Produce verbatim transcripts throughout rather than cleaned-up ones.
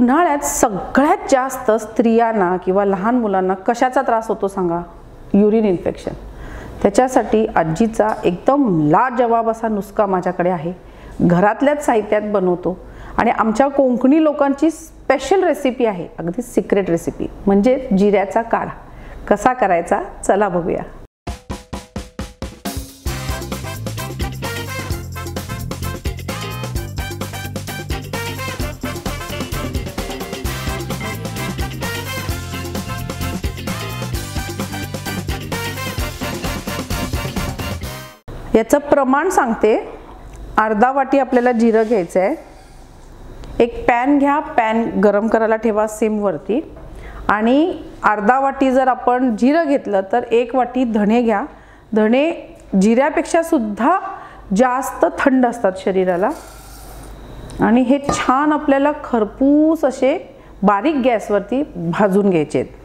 उन्हाळ्यात सगळ्यात जास्त स्त्रियांना किंवा लहान मुलांना कशाचा त्रास होतो सांगा? Urine infection. त्याच्यासाठी आजीचा एकदम लाजवाब असा नुस्खा माझ्याकडे आहे. घरातल्याच साहित्यात बनवतो आणि आमच्या कोकणी लोकांची स्पेशल रेसिपी आहे, अगदी सिक्रेट रेसिपी, म्हणजे जिऱ्याचा काढा. कसा करायचा चला बघूया. याचं प्रमाण सांगते. अर्धा वाटी आपल्याला जिरं घ्यायचं आहे. एक पॅन घ्या, पॅन गरम करायला ठेवा सिमवरती. आणि अर्धा वाटी जर आपण जिरं घेतलं तर एक वाटी धणे घ्या. धणे जिऱ्यापेक्षा सुद्धा जास्त थंड असतात शरीराला. आणि हे छान आपल्याला खरपूस असे बारीक गॅसवरती भाजून घ्यायचे आहेत.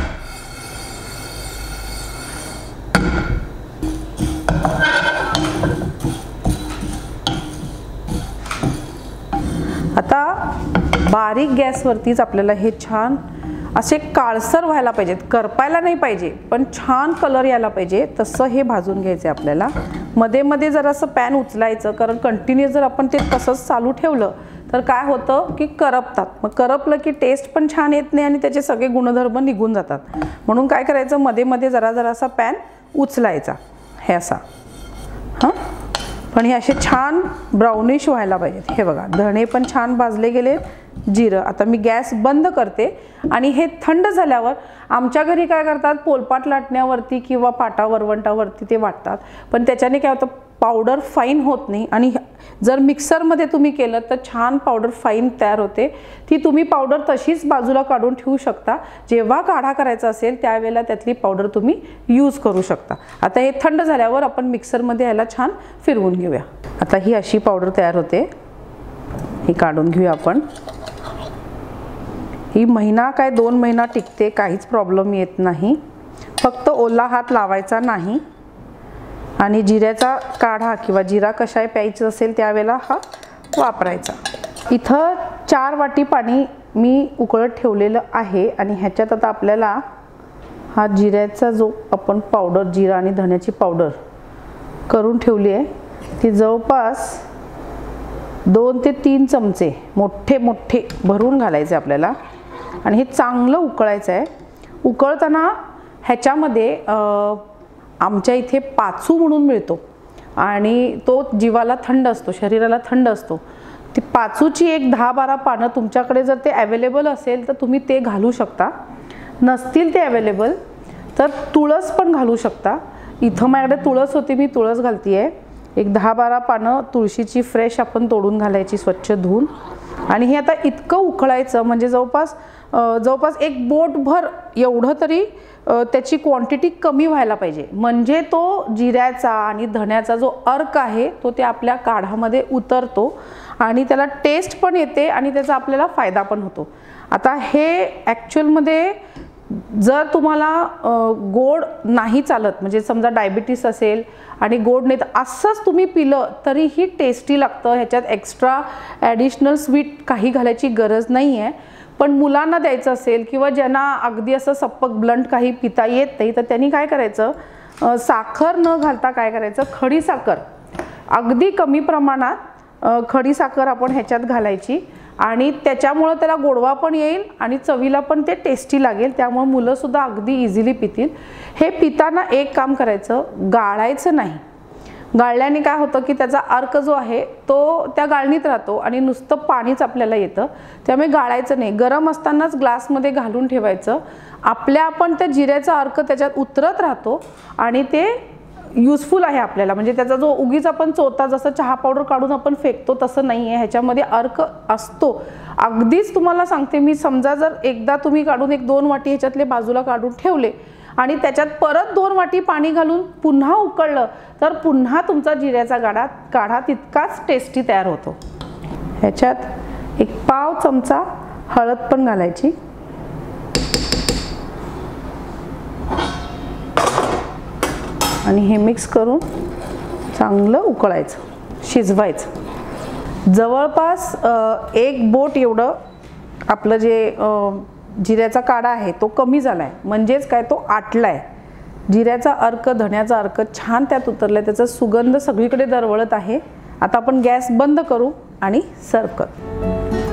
आता बारीक गॅसवरतीच आपल्याला हे छान असे काळसर व्हायला पाहिजेत, करपायला नाही पाहिजे, पण छान कलर यायला पाहिजे तसं हे भाजून घ्यायचे आपल्याला. मध्ये मध्ये जरासं पॅन उचलायचं, कारण कंटिन्यू जर आपण ते तसंच चालू ठेवलं तर काय होतं की करपतात. मग करपलं की टेस्ट पण छान येत नाही आणि त्याचे सगळे गुणधर्म निघून जातात. म्हणून काय करायचं, मध्ये मध्ये जरा जरासा पॅन उचलायचा हे असा. हां, पण हे असे छान ब्राउनिश व्हायला पाहिजेत. हे बघा, धणे पण छान भाजले गेले, जिरं. आता मी गॅस बंद करते आणि हे थंड झाल्यावर, आमच्या घरी काय करतात, पोलपाट लाटण्यावरती किंवा पाटा वरवंटावरती ते वाटतात, पण त्याच्याने काय होतं, पावडर फाईन होत नाही. आणि जर मिक्सरमध्ये तुम्ही केलं तर छान पावडर फाईन तयार होते. ती तुम्ही पावडर तशीच बाजूला काढून ठेवू शकता. जेव्हा काढा करायचा असेल त्यावेळेला त्यातली पावडर तुम्ही यूज करू शकता. आता हे थंड झाल्यावर आपण मिक्सरमध्ये याला छान फिरवून घेऊया. आता ही अशी पावडर तयार होते, ही काढून घेऊया आपण. ही महिना काय दोन महिना टिकते, काहीच प्रॉब्लेम येत नाही. फक्त ओला हात लावायचा नाही. आणि जिऱ्याचा काढा किंवा जिरा कषाय प्यायचं असेल त्यावेळेला हा वापरायचा. इथं चार वाटी पाणी मी उकळत ठेवलेलं आहे आणि ह्याच्यात आता आपल्याला हा जिऱ्याचा जो आपण पावडर, जिरा आणि धण्याची पावडर करून ठेवली आहे, ती जवळपास दोन ते तीन चमचे मोठे मोठे भरून घालायचे आपल्याला. आणि हे चांगलं उकळायचं आहे. उकळताना ह्याच्यामध्ये आमच्या इथे पाचू म्हणून मिळतो आणि तो जीवाला थंड असतो, शरीराला थंड असतो. ती पाचूची एक दहा बारा पानं तुमच्याकडे जर ते अवेलेबल असेल तर तुम्ही ते घालू शकता. नसतील ते अवेलेबल तर तुळस पण घालू शकता. इथं माझ्याकडे तुळस होती, मी तुळस घालती आहे. एक दहा बारा पानं तुळशीची फ्रेश आपण तोडून घालायची, स्वच्छ धुवून. आणि हे आता इतकं उकळायचं म्हणजे जवळपास जवळपास एक बोटभर एवढं तरी त्याची क्वांटिटी कमी व्हायला पाहिजे, म्हणजे तो जिऱ्याचा आणि धण्याचा जो अर्क आहे तो त्या आपल्या काढामध्ये उतरतो आणि त्याला टेस्ट पण येते आणि त्याचा आपल्याला फायदा पण होतो. आता हे ॲक्च्युअलमध्ये जर तुम्हाला गोड नाही चालत, म्हणजे समजा डायबिटीस असेल आणि गोड नाही, तर असंच तुम्ही पिलं तरीही टेस्टी लागतं. ह्याच्यात एक्स्ट्रा ॲडिशनल स्वीट काही घालायची गरज नाही आहे. पण मुलांना द्यायचं असेल किंवा ज्यांना अगदी असं सप्पक ब्लंट काही पिता येत नाही तर त्यांनी काय करायचं, साखर न घालता काय करायचं, खडी साखर अगदी कमी प्रमाणात खडी साखर आपण ह्याच्यात घालायची आणि त्याच्यामुळं त्याला गोडवा पण येईल आणि चवीला पण ते टेस्टी लागेल. त्यामुळे मुलंसुद्धा अगदी इझिली पितील. हे पिताना एक काम करायचं, गाळायचं नाही. गाळल्याने काय होतं की त्याचा अर्क जो आहे तो त्या गाळणीत राहतो आणि नुसतं पाणीच आपल्याला येतं. त्यामुळे गाळायचं नाही. गरम असतानाच ग्लासमध्ये घालून ठेवायचं. आपल्या आपण त्या जिऱ्याचा अर्क त्याच्यात उतरत राहतो आणि ते यूजफुल आहे आपल्याला. म्हणजे त्याचा जो उगीच आपण चोता जसं चहा पावडर काढून आपण फेकतो तसं नाही आहे, ह्याच्यामध्ये अर्क असतो. अगदीच तुम्हाला सांगते मी, समजा जर एकदा तुम्ही काढून एक दोन वाटी ह्याच्यातले बाजूला काढून ठेवले आणि त्याच्यात परत दोन वाटी पाणी घालून पुन्हा उकळलं तर पुन्हा तुमचा जिऱ्याचा काढा काढा तितकाच टेस्टी तयार होतो. ह्याच्यात एक पाव चमचा हळद पण घालायची. आणि हे मिक्स करून चांगलं उकळायचं, शिजवायचं. जवळपास एक बोट एवढं आपलं जे जिऱ्याचा काढा आहे तो कमी झाला आहे, म्हणजेच काय तो आटला आहे. जिऱ्याचा अर्क, धण्याचा अर्क छान त्यात उतरला आहे, त्याचा सुगंध सगळीकडे दरवळत आहे. आता आपण गॅस बंद करू आणि सर्व करू.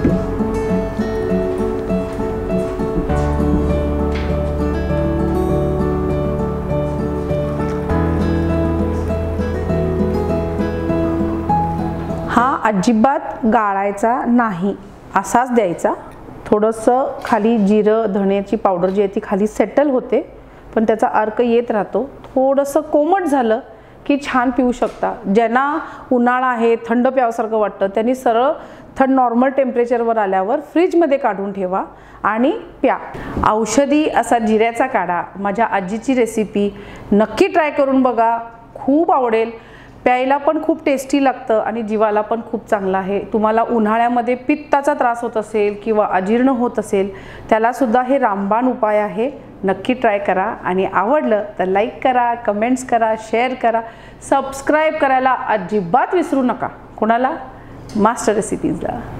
हा अजिबात गाळायचा नाही, असाच द्यायचा. थोडंसं खाली जिरं धण्याची पावडर जी आहे ती खाली सेटल होते, पण त्याचा अर्क येत राहतो. थोडंसं कोमट झालं की छान पिऊ शकता. ज्यांना उन्हाळा आहे, थंड प्यावसारखं वाटतं, त्यांनी सरळ थंड नॉर्मल टेम्परेचरवर आल्यावर फ्रीजमध्ये काढून ठेवा आणि प्या. औषधी असा जिऱ्याचा काढा, माझ्या आजीची रेसिपी नक्की ट्राय करून बघा, खूप आवडेल. प्यायला पण खूप टेस्टी लागतं आणि जीवाला पण खूप चांगलं आहे. तुम्हाला उन्हाळ्यामध्ये पित्ताचा त्रास होत असेल किंवा अजीर्ण होत असेल, त्यालासुद्धा हे रामबाण उपाय आहे. नक्की ट्राय करा आणि आवडलं तर लाईक करा, कमेंट्स करा, शेअर करा, सबस्क्राईब करायला अजिबात विसरू नका. कोणाला? मास्टर रेसिपीजला.